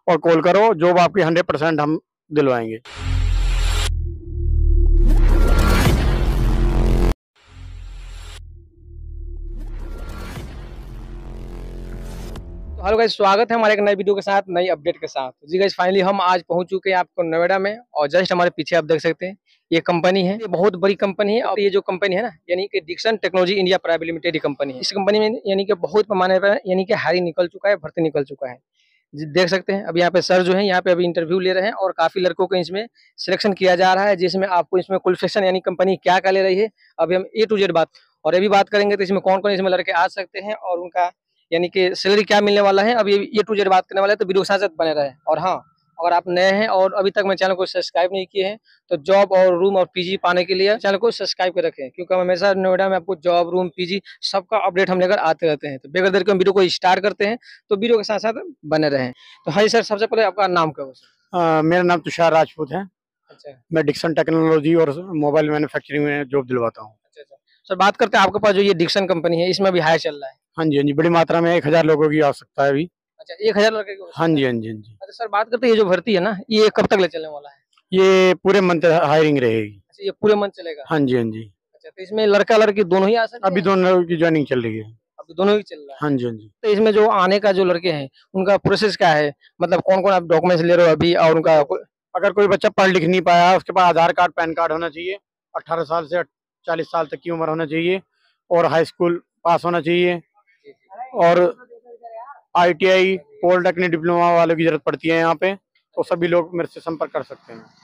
और कॉल करो, जॉब आपकी 100% हम दिलवाएंगे। हेलो गाइस, स्वागत है हमारे एक नए वीडियो के साथ, नई अपडेट के साथ। जी गाइस, फाइनली हम आज पहुंच चुके हैं आपको नोएडा में, और जस्ट हमारे पीछे आप देख सकते हैं ये कंपनी है। ये बहुत बड़ी कंपनी है, और ये जो कंपनी है ना, यानी कि Dixon technology India private limited company है। इस कंपनी में यानी कि बहुत पैमाने पर यानी कि हायरिंग निकल चुका है, भर्ती निकल चुका है। जी देख सकते हैं, अब यहाँ पे सर जो है यहाँ पे अभी इंटरव्यू ले रहे हैं, और काफी लड़कों को इसमें सिलेक्शन किया जा रहा है, जिसमें आपको इसमें क्वालिफिकेशन यानी कंपनी क्या क्या ले रही है, अभी हम A to Z बात और ये भी बात करेंगे। तो इसमें कौन कौन इसमें लड़के आ सकते हैं और उनका यानी कि सैलरी क्या मिलने वाला है, अब ये A to Z बात करने वाले हैं। तो वीडियो के साथ साथ बने रहे। और हाँ, अगर आप नए हैं और अभी तक मेरे चैनल को सब्सक्राइब नहीं किए हैं, तो जॉब और रूम और पीजी पाने के लिए चैनल को सब्सक्राइब कर रखें, क्योंकि हम हमेशा नोएडा में आपको जॉब, रूम, पीजी सबका अपडेट हम लेकर आते रहते हैं। तो बगैर देर के हम वीडियो को स्टार्ट करते हैं, तो वीडियो के साथ साथ बने रहें। तो हाँ सर, सबसे पहले आपका नाम क्या है सर? मेरा नाम तुषार राजपूत है। अच्छा मैं डिक्सन टेक्नोलॉजी और मोबाइल मैन्युफैक्चरिंग में जॉब दिलवाता हूँ। अच्छा अच्छा सर, बात करते हैं आपके पास जो ये डिक्सन कंपनी है, इसमें भी हायर चल रहा है। हाँ जी, हाँ जी, बड़ी मात्रा में 1000 लोगों की आवश्यकता है अभी। अच्छा, 1000 लड़के की हाँ आवश्यकता जी, है। हाँ जी, हाँ जी। अच्छा सर, बात करते हैं ये जो भर्ती है ना, ये कब तक ले चलने वाला है? ये पूरे मंथ हायरिंग रहेगी। अच्छा, ये पूरे मंथ चलेगा? हाँ जी, हाँ जी। अच्छा, तो इसमें लड़का लड़की दोनों ही आ सकते अभी हैं? दोनों की ज्वाइनिंग चल रही है। अभी दोनों ही चल रहा है। हाँ जी, हाँ जी। तो इसमें जो आने का जो लड़के हैं, उनका प्रोसेस क्या है? मतलब कौन कौन आप डॉक्यूमेंट्स ले रहे हो अभी, और उनका अगर कोई बच्चा पढ़ लिख नहीं पाया, उसके पास आधार कार्ड, पैन कार्ड होना चाहिए, 18 साल से 40 साल तक की उम्र होना चाहिए, और हाई स्कूल पास होना चाहिए, और ITI, पॉलिटेक्निक डिप्लोमा वालों की जरूरत पड़ती है यहाँ पे। तो सभी लोग मेरे से संपर्क कर सकते हैं।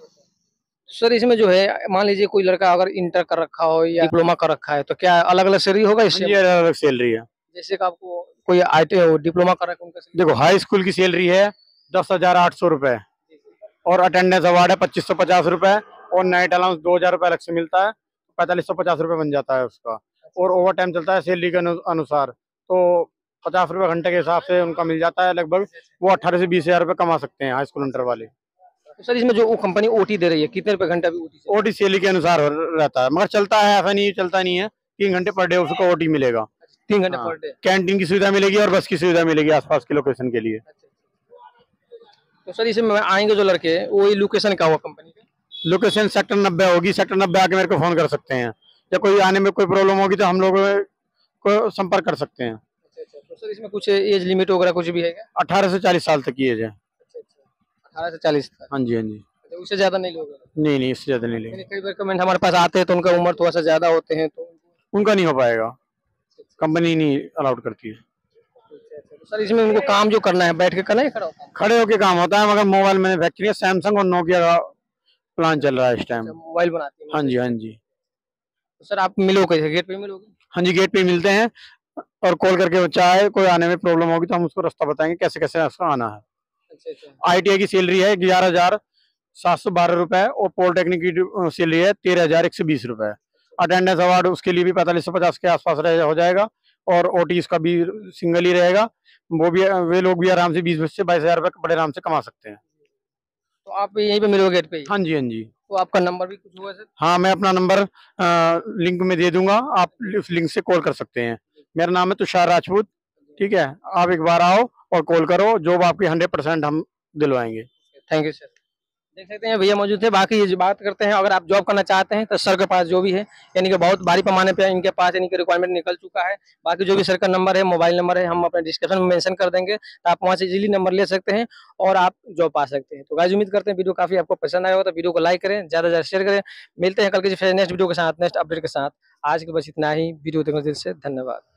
सर इसमें जो है, मान लीजिए कोई लड़का अगर इंटर कर रखा हो या डिप्लोमा कर रखा है, तो क्या अलग अलग सैलरी होगा इससे? ये अलग अलग सैलरी है। जैसे कि आपको कोई ITI डिप्लोमा कर रखा है, उनका salary? देखो, हाई स्कूल की सैलरी है 10,800 रुपए, और अटेंडेंस अवार्ड है 2550 रुपए, और नाइट अलाउंस 2000 रुपए अलग से मिलता है, 4550 रुपए बन जाता है उसका। और ओवर टाइम चलता है सैलरी के अनुसार, तो 50 रुपए घंटे के हिसाब से उनका मिल जाता है लगभग। वो 18 से 20 हजार रुपए कमा सकते हैं हाई स्कूल इंटर वाले। तो सर इसमें जो वो कंपनी OT दे रही है, कितने रुपए घंटा भी OT से? OT सैलरी के अनुसार रहता है, मगर चलता है, ऐसा नहीं चलता नहीं है। 3 घंटे पर डे उसको OT मिलेगा। 3 घंटे हाँ, पर डे? कैंटीन की सुविधा मिलेगी और बस की सुविधा मिलेगी आसपास के लोकेशन के लिए। तो सर इसमें आएंगे जो लड़के, वही लोकेशन क्या हुआ कंपनी का? लोकेशन सेक्टर 90 होगी। सेक्टर 90 आके मेरे को फोन कर सकते हैं, या कोई आने में कोई प्रॉब्लम होगी तो हम लोग को संपर्क कर सकते हैं। अच्छा अच्छा, तो सर इसमें कुछ एज लिमिट वगैरह कुछ भी है क्या? 18 से 40 साल तक की एज है। अच्छा अच्छा, 18 से 40 तक? हाँ जी, हाँ जी। अच्छा, उससे ज्यादा नहीं लोगे? नहीं नहीं, इससे ज्यादा नहीं यानी लेंगे। कई बार कमेंट हमारे पास आते हैं तो उनका उम्र थोड़ा सा ज्यादा होते हैं, तो उनका नहीं हो पाएगा, कंपनी नहीं अलाउड करती है। तो सर इसमें उनको काम जो करना है, बैठ के करना है, खड़ा होता है? खड़े होके काम होता है, मगर मोबाइल मैन्युफैक्चरिंग सैमसंग और नोकिया का प्लान चल रहा है इस टाइम। अच्छा, मोबाइल बनाते हैं? हाँ जी, हाँ जी। तो सर आप मिलोगे कैसे, गेट पे मिलोगे? हाँ जी, गेट पे मिलते हैं, और कॉल करके चाहे कोई आने में प्रॉब्लम होगी तो हम उसको रास्ता बताएंगे कैसे कैसे उसका आना है। अच्छा अच्छा। ITI की सैलरी है 11,712 रुपए, और पॉलिटेक्निक की सैलरी है 13,120 रुपए। अटेंडेंस अवार्ड उसके लिए भी 4550 के आसपास हो जाएगा, और OT इसका भी सिंगल ही रहेगा। वो भी, वे लोग भी आराम से 20 से 22 हजार रुपए बड़े आराम से कमा सकते हैं। तो आप यहीं पे मिलोगे गेट पे ही? हाँ जी, हाँ जी। तो आपका नंबर भी कुछ होगा सर? हाँ, मैं अपना नंबर लिंक में दे दूंगा, आप उस लिंक से कॉल कर सकते हैं। मेरा नाम है तुषार राजपूत। ठीक है, आप एक बार आओ और कॉल करो, जॉब आपकी 100% हम दिलवाएंगे। Thank you sir. देख सकते हैं भैया मौजूद थे। बाकी ये जो बात करते हैं, अगर आप जॉब करना चाहते हैं तो सर के पास जो भी है, यानी कि बहुत भारी पैमाने पे इनके पास यानी कि रिक्वायरमेंट निकल चुका है। बाकी जो भी सर का नंबर है, मोबाइल नंबर है, हम अपने डिस्क्रिप्शन में मेंशन कर देंगे, तो आप वहाँ से इजीली नंबर ले सकते हैं और आप जॉब पा सकते हैं। तो गाइस, उम्मीद करते हैं वीडियो काफी आपको पसंद आया होगा, तो वीडियो को लाइक करें, ज्यादा से ज्यादा शेयर करें। मिलते हैं कल के नेक्स्ट वीडियो के साथ, नेक्स्ट अपडेट के साथ। आज के बस इतना ही। वीडियो देखने के लिए धन्यवाद।